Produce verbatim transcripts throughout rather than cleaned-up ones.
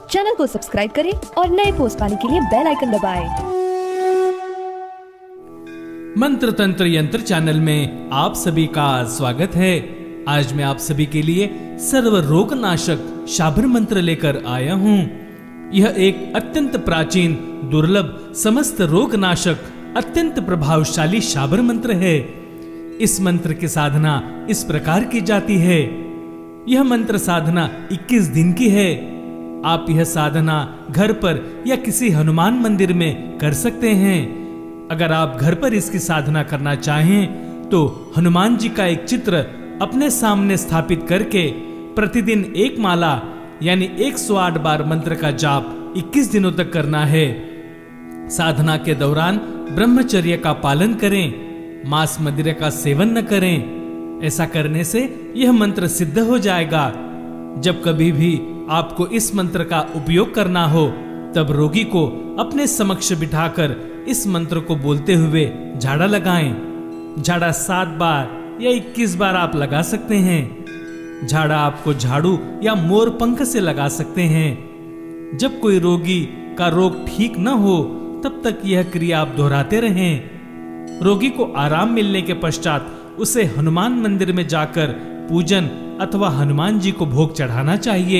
Channel को subscribe करें और नए पोस्ट पाने के लिए बेल आइकन दबाएं। मंत्र तंत्र यंत्र चैनल में आप सभी का स्वागत है। आज मैं आप सभी के लिए सर्व रोग नाशक शाबर मंत्र लेकर आया हूँ। यह एक अत्यंत प्राचीन, दुर्लभ, समस्त रोग नाशक, अत्यंत प्रभावशाली शाबर मंत्र है। इस मंत्र की साधना इस प्रकार की जाती है। यह मंत्र साधना इक्कीस दिन की है। आप यह साधना घर पर या किसी हनुमान मंदिर में कर सकते हैं। अगर आप घर पर इसकी साधना करना चाहें तो हनुमान जी का एक चित्र अपने सामने स्थापित करके प्रतिदिन एक माला यानी एक सौ आठ बार मंत्र का जाप इक्कीस दिनों तक करना है। साधना के दौरान ब्रह्मचर्य का पालन करें, मांस मदिरा का सेवन न करें। ऐसा करने से यह मंत्र सिद्ध हो जाएगा। जब कभी भी आपको इस मंत्र का उपयोग करना हो तब रोगी को अपने समक्ष बिठाकर इस मंत्र को बोलते हुए झाड़ा लगाएं। झाड़ा सात बार या इक्कीस बार आप लगा सकते हैं। झाड़ा आपको झाड़ू या मोर पंख से लगा सकते हैं। जब कोई रोगी का रोग ठीक न हो तब तक यह क्रिया आप दोहराते रहें। रोगी को आराम मिलने के पश्चात उसे हनुमान मंदिर में जाकर पूजन अथवा हनुमान जी को भोग चढ़ाना चाहिए।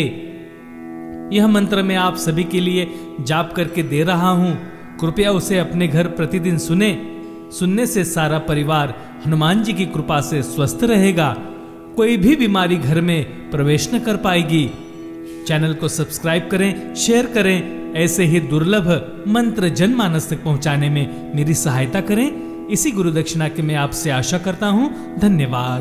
यह मंत्र मैं आप सभी के लिए जाप करके दे रहा हूं। कृपया उसे अपने घर प्रतिदिन सुने। सुनने से सारा परिवार हनुमान जी की कृपा से स्वस्थ रहेगा। कोई भी बीमारी घर में प्रवेश न कर पाएगी। चैनल को सब्सक्राइब करें, शेयर करें। ऐसे ही दुर्लभ मंत्र जनमानस तक पहुंचाने में मेरी सहायता करें। इसी गुरु दक्षिणा की मैं आपसे आशा करता हूं। धन्यवाद।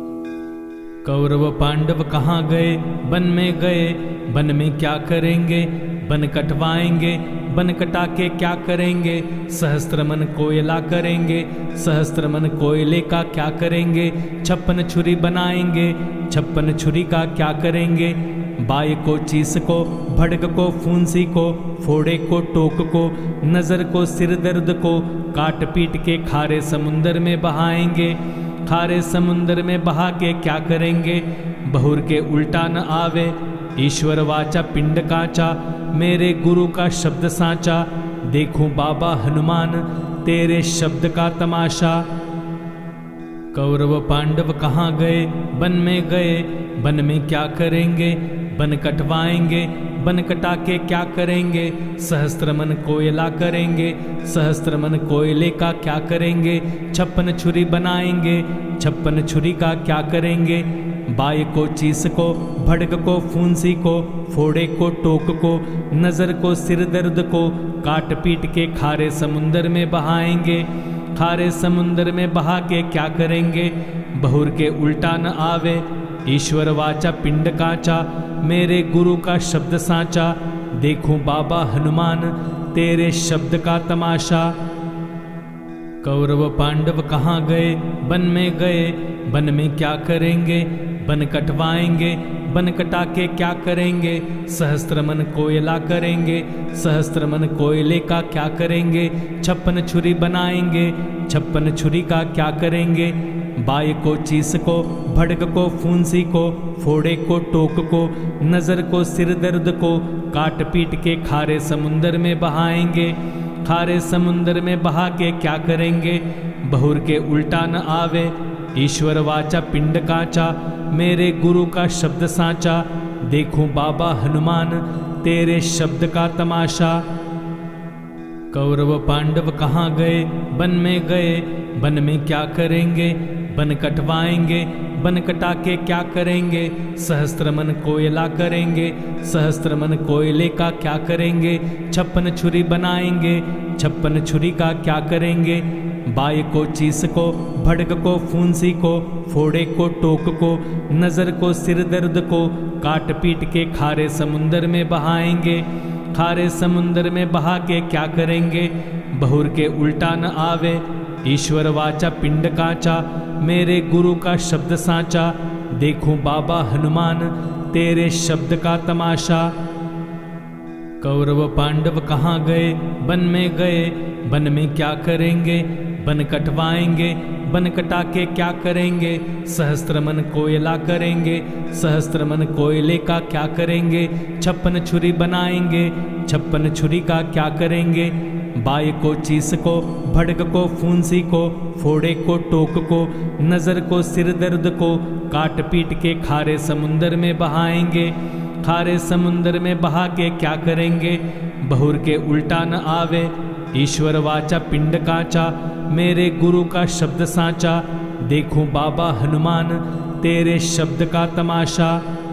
कौरव पांडव कहाँ गए? वन में गए। वन में क्या करेंगे? वन कटवाएंगे। वन कटा के क्या करेंगे? सहस्त्रमन कोयला करेंगे। सहस्त्रमन कोयले का क्या करेंगे? छप्पन छुरी बनाएंगे। छप्पन छुरी का क्या करेंगे? बाय को चीस को, भड़क को फूंसी को, फोड़े को टोक को, नजर को सिर दर्द को काट पीट के खारे समुंदर में बहाएंगे। खारे समुंदर में बहा के क्या करेंगे? बहुर के उल्टा न आवे। ईश्वर वाचा पिंड काचा, मेरे गुरु का शब्द साचा। देखूं बाबा हनुमान, तेरे शब्द का तमाशा। कौरव पांडव कहाँ गए? वन में गए। वन में क्या करेंगे? वन कटवाएंगे। वन कटा के क्या करेंगे? सहस्त्रमन कोयला करेंगे। सहस्त्रमन कोयले का क्या करेंगे? छप्पन छुरी बनाएंगे। छप्पन छुरी का क्या करेंगे? बाय को चीस को, भड़क को फूंसी को, फोड़े को टोक को, नजर को सिर दर्द को काट पीट के खारे समुंदर में बहाएंगे। खारे समुंदर में बहा के क्या करेंगे? बहुर के उल्टा न आवे। ईश्वर वाचा पिंड काचा, मेरे गुरु का शब्द साचा। देखूं बाबा हनुमान, तेरे शब्द का तमाशा। कौरव पांडव कहाँ गए? वन में गए। वन में क्या करेंगे? वन कटवाएंगे। वन कटा के क्या करेंगे? सहस्त्रमन कोयला करेंगे। सहस्त्रमन कोयले का क्या करेंगे? छप्पन छुरी बनाएंगे। छप्पन छुरी का क्या करेंगे? बाय को चीस को, भड़क को फूंसी को, फोड़े को टोक को, नजर को सिर दर्द को काट पीट के खारे समुंदर में बहाएंगे। खारे समुंदर में बहा के क्या करेंगे? बहुर के उल्टा न आवे। ईश्वर वाचा पिंड काचा, मेरे गुरु का शब्द साचा। देखूं बाबा हनुमान, तेरे शब्द का तमाशा। कौरव पांडव कहाँ गए? वन में गए। वन में क्या करेंगे? वन कटवाएंगे। वन कटा के क्या करेंगे? सहस्त्रमन कोयला करेंगे। सहस्त्रमन कोयले का क्या करेंगे? छप्पन छुरी बनाएंगे। छप्पन छुरी का क्या करेंगे? बाय को चीस को, भड़क को फूंसी को, फोड़े को टोक को, नजर को सिर दर्द को काट पीट के खारे समुंदर में बहाएंगे। खारे समुंदर में बहा के क्या करेंगे? बहुर के उल्टा न आवे। ईश्वर वाचा पिंड काचा, मेरे गुरु का शब्द साचा। देखूं बाबा हनुमान, तेरे शब्द का तमाशा। कौरव पांडव कहाँ गए? वन में गए। वन में क्या करेंगे? वन कटवाएंगे। बन कटा के क्या करेंगे, सहस्त्रमन कोयला करेंगे, सहस्त्रमन कोयले का क्या करेंगे, छप्पन छुरी बनाएंगे, छप्पन छुरी का क्या करेंगे, बाय को चीस को, भड़क को फूंसी को, फोड़े को टोक को, नजर को सिर दर्द को, काट पीट के खारे समुंदर में बहाएंगे, खारे समुंदर में बहा के क्या करेंगे, बहुर के उल्टा न आवे, ईश्वर वाचा पिंड काचा, मेरे गुरु का शब्द साचा, देखूं बाबा हनुमान तेरे शब्द का तमाशा।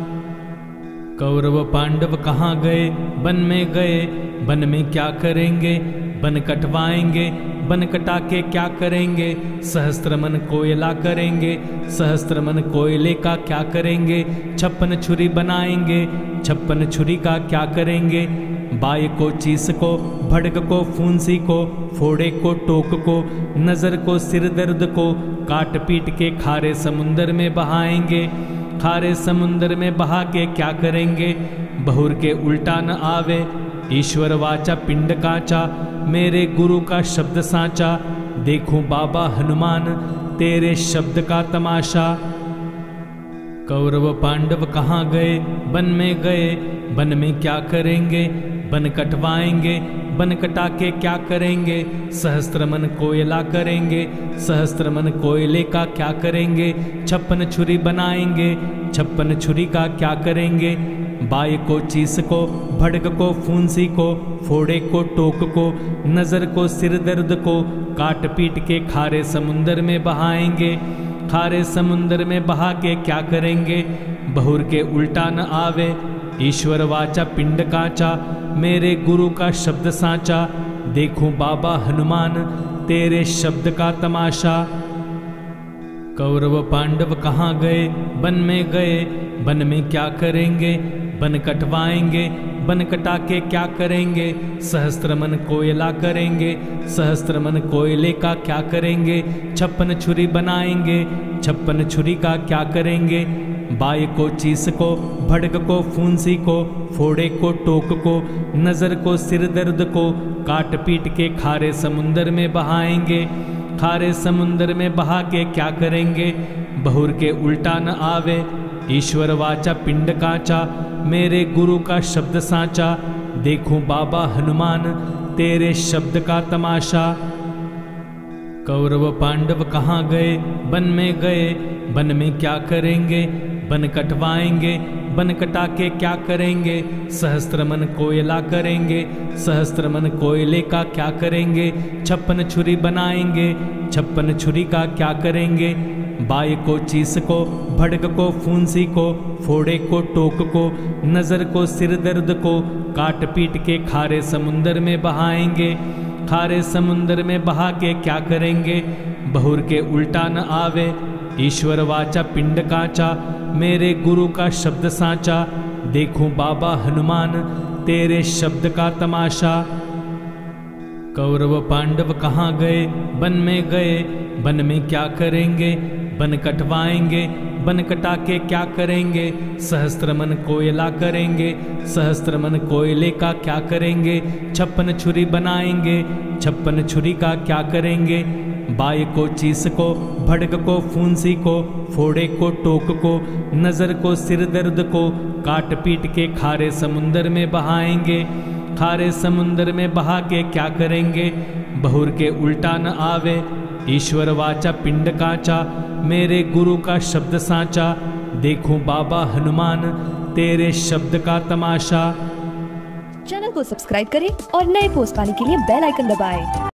कौरव पांडव कहाँ गए, वन में गए, वन में क्या करेंगे, वन कटवाएंगे, वन कटा के क्या करेंगे, सहस्त्रमन कोयला करेंगे, सहस्त्रमन कोयले का क्या करेंगे, छप्पन छुरी बनाएंगे, छप्पन छुरी का क्या करेंगे, बाय को चीस को, भड़क को फूंसी को, फोड़े को टोक को, नजर को सिर दर्द को, काट पीट के खारे समुंदर में बहाएंगे, खारे समुंदर में बहा के क्या करेंगे, बहुर के उल्टा न आवे, ईश्वर वाचा पिंड काचा, मेरे गुरु का शब्द साचा, देखूं बाबा हनुमान तेरे शब्द का तमाशा। कौरव पांडव कहाँ गए, वन में गए, वन में क्या करेंगे, वन कटवाएंगे, वन कटा के क्या करेंगे, सहस्त्रमन कोयला करेंगे, सहस्त्रमन कोयले का क्या करेंगे, छप्पन छुरी बनाएंगे, छप्पन छुरी का क्या करेंगे, बाय को चीस को, भड़क को फूंसी को, फोड़े को टोक को, नजर को सिर दर्द को, काट पीट के खारे समुंदर में बहाएंगे, खारे समुंदर में बहा के क्या करेंगे, बहुर के उल्टा न आवे, ईश्वर वाचा पिंड काचा, मेरे गुरु का शब्द साचा, देखूं बाबा हनुमान तेरे शब्द का तमाशा। कौरव पांडव कहाँ गए, वन में गए, वन में क्या करेंगे, वन कटवाएंगे, वन कटा के क्या करेंगे, सहस्त्रमन कोयला करेंगे, सहस्त्रमन कोयले का क्या करेंगे, छप्पन छुरी बनाएंगे, छप्पन छुरी का क्या करेंगे, बाय को चीस को, भड़क को फूंसी को, फोड़े को टोक को, नजर को सिर दर्द को, काट पीट के खारे समुंदर में बहाएंगे, खारे समुंदर में बहा के क्या करेंगे, बहुर के उल्टा न आवे, ईश्वर वाचा पिंड काचा, मेरे गुरु का शब्द साचा, देखूं बाबा हनुमान तेरे शब्द का तमाशा। कौरव पांडव कहाँ गए, वन में गए, वन में क्या करेंगे, वन कटवाएंगे, वन कटा के क्या करेंगे, सहस्त्रमन कोयला करेंगे, सहस्त्रमन कोयले का क्या करेंगे, छप्पन छुरी बनाएंगे, छप्पन छुरी का क्या करेंगे, बाय को चीस को, भड़क को फूंसी को, फोड़े को टोक को, नजर को सिर दर्द को, काट पीट के खारे समुंदर में बहाएंगे, खारे समुंदर में बहा के क्या करेंगे, बहुर के उल्टा न आवे, ईश्वर वाचा पिंड काचा, मेरे गुरु का शब्द साचा, देखूं बाबा हनुमान तेरे शब्द का तमाशा। कौरव पांडव कहाँ गए, वन में गए, वन में क्या करेंगे, वन कटवाएंगे, वन कटा के क्या करेंगे, सहस्त्रमन कोयला करेंगे, सहस्त्रमन कोयले का क्या करेंगे, छप्पन छुरी बनाएंगे, छप्पन छुरी का क्या करेंगे, बाय को चीस को, भड़क को फूंसी को, फोड़े को टोक को, नजर को सिर दर्द को, काट पीट के खारे समुंदर में बहाएंगे, खारे समुंदर में बहा के क्या करेंगे, बहुर के उल्टा न आवे, ईश्वर वाचा पिंड काचा, मेरे गुरु का शब्द साचा, देखूं बाबा हनुमान तेरे शब्द का तमाशा। चैनल को सब्सक्राइब करें और नए पोस्ट पाने के लिए बेल आइकन दबाएं।